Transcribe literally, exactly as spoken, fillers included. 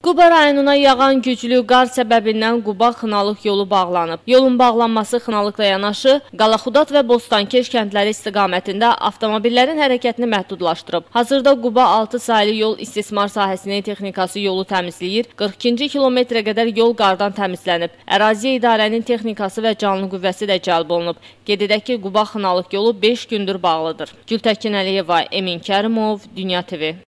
Quba rayonuna yağan güclü qar səbəbindən Quba-Xınalıq yolu bağlanıb. Yolun bağlanması Xınalıqla yanaşı, Qalaxudat və Bostankeş kəndləri istiqamətində avtomobillərin hərəkətini məhdudlaşdırıb. Hazırda Quba altı saylı yol istismar sahəsinin texnikası yolu təmizləyir. qırx ikinci kilometrə qədər yol qardan təmizlənib. Əraziyə idarənin texnikası və canlı qüvvəsi də cəlb olunub. Qeyd edək ki, Quba-Xınalıq yolu beş gündür bağlıdır. Gültəkin Əliyeva, Emin Kərimov, Dünya T V.